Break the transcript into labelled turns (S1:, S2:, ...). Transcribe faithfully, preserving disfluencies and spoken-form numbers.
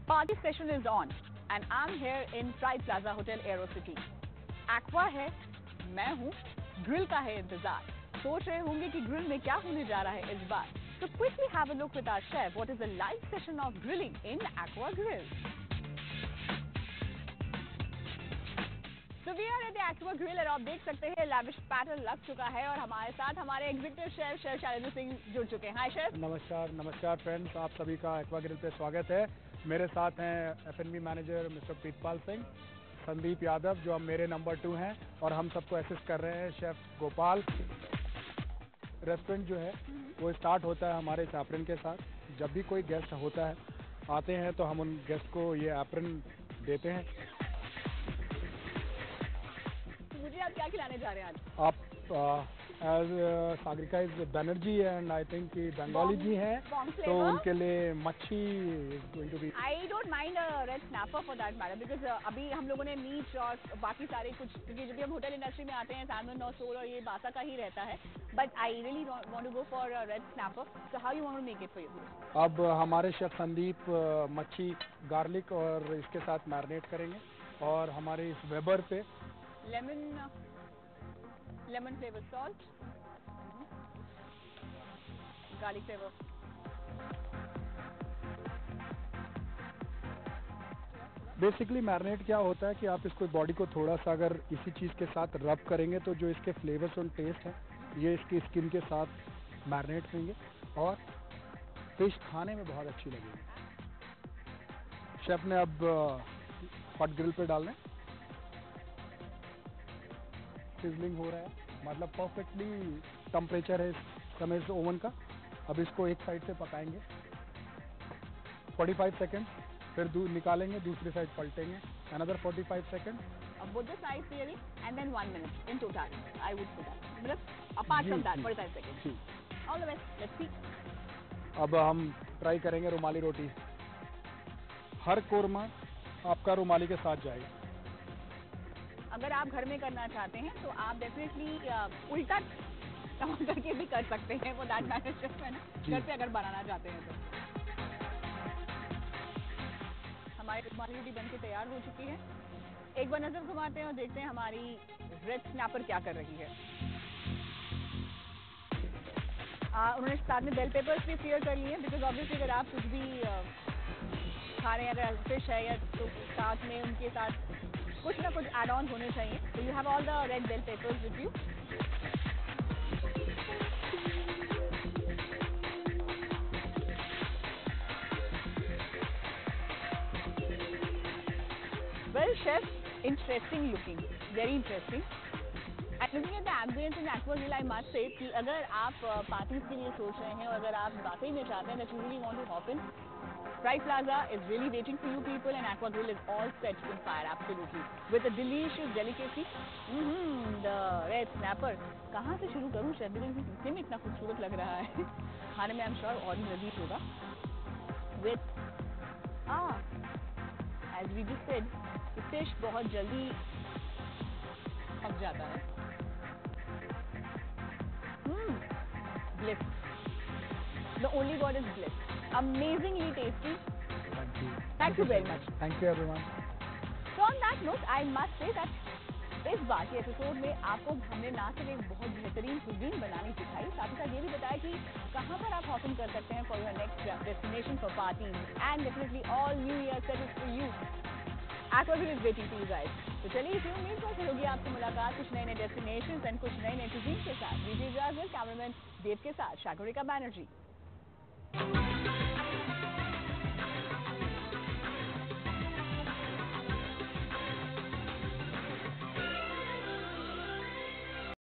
S1: Party session is on and I'm here in Pride Plaza Hotel Aerocity. Aqua है, मैं हूँ, grill का है इंतजार. सोच रहे होंगे कि grill में क्या होने जा रहा है इस बार. So quickly have a look with our chef. What is the live session of grilling in Aqua Grill? So we are at the Aqua Grill और आप देख सकते हैं lavish pattern लग चुका है और हमारे साथ हमारे executive chef chef Shailendra Singh जुड़ चुके हैं. Hi chef.
S2: नमस्कार नमस्कार फ्रेंड्स, आप सभी का एक्वा ग्रिल पे स्वागत है. मेरे साथ हैं F and B manager mister Pritpal Singh, Sandeep Yadav जो हम मेरे नंबर टू हैं और हम सबको असिस्ट कर रहे हैं शेफ गोपाल. रेस्टोरेंट जो है वो स्टार्ट होता है हमारे इस एप्रन के साथ. जब भी कोई गेस्ट होता है आते हैं तो हम उन गेस्ट को ये एप्रन देते हैं.
S1: मुझे आप क्या खिलाने जा रहे हैं आज?
S2: आप as Sagarika is Banerjee and I think कि बंगाली जी हैं तो उनके लिए मच्छी is going to be.
S1: I don't mind a red snapper for that matter because अभी हम लोगों ने मीट और बाकी सारे कुछ, क्योंकि जब भी हम होटल इंडस्ट्री में आते हैं सैल्मन और सोल और ये बासा का ही रहता है. But I really want to go for a red snapper. So how you want to make it for you?
S2: अब हमारे शेफ संदीप मच्छी गार्लिक और इसके साथ मैरिनेट करेंगे और हमारे इस वेबर पे
S1: lemon lemon flavour salt, garlic flavour.
S2: Basically marinate क्या होता है कि आप इसको बॉडी को थोड़ा सा अगर इसी चीज़ के साथ रब करेंगे तो जो इसके फ्लेवर्स और टेस्ट है ये इसकी स्किन के साथ मैरिनेट होंगे और फिश खाने में बहुत अच्छी लगेगी. शेफ ने अब हॉट ग्रिल पे डालना है. सिजलिंग हो रहा है, मतलब परफेक्टली टेम्परेचर है इस समय इस ओवन का. अब इसको एक साइड से पकाएंगे पैंतालीस सेकंड, फिर दूर निकालेंगे, दूसरी साइड पलटेंगे अनदर पैंतालीस सेकंड.
S1: अब both the sides clearly and then one minute in total I would say that. मतलब apart from that forty-five seconds.
S2: जी.
S1: All the best. Let's see.
S2: अब हम ट्राई करेंगे रुमाली रोटी. हर कोरमा आपका रुमाली के साथ जाएगा.
S1: अगर आप घर में करना चाहते हैं तो आप डेफिनेटली उल्टा टमाटर के भी कर सकते हैं. वो दैट मैटर है ना, घर पे अगर बनाना चाहते हैं तो. हमारी रुमाली रोटी बनके तैयार हो चुकी है. एक बार नजर घुमाते हैं और देखते हैं हमारी रेड स्नैपर क्या कर रही है. आ, उन्होंने साथ में बेल पेपर्स भी क्लियर कर लिए बिकॉज ऑब्वियसली अगर आप कुछ भी आ, खा रहे हैं, अगर फिश है या तो साथ में उनके साथ कुछ ना कुछ एड ऑन होने चाहिए. तो you have all the red bell peppers with you. Well, chef, interesting looking, very interesting. And looking at the ambience in Aqua Grill, I must say कि अगर आप पार्टीज के लिए सोच रहे हैं और अगर आप वाकई में चाहते हैं that you really want to hop in, Pride Plaza is really waiting for you people and Aqua Grill is all set in fire, absolutely, with a delicious delicacy. Mm-hmm, the red snapper. कहाँ से शुरू करूँ chef? Because दिखने में इतना खूबसूरत लग रहा है, खाने में आई एम श्योर और भी लजीज होगा. With ah, as we just said, fish बहुत जल्दी पक जाता है. Hmm, bliss. The only word is bliss. Amazingly tasty.
S2: Thank you.
S1: Thank you very much.
S2: Thank you everyone.
S1: So on that note, I must say that इस बार के episode में आपको हमने ना सिर्फ एक बहुत बेहतरीन कुजीन बनानी सिखाई, साथ ही साथ ये भी बताया कि कहाँ पर आप हॉपिंग कर सकते हैं for your next destination for parties and definitely all new year set for you. Aqua Grill is waiting for you guys. तो चलिए इसी उम्मीद पर होगी आपसे मुलाकात कुछ नए नए डेस्टिनेशंस एंड कुछ नए नए कुजीन के साथ. डीजे जाजल कैमरामैन देव के साथ सागरिका बनर्जी.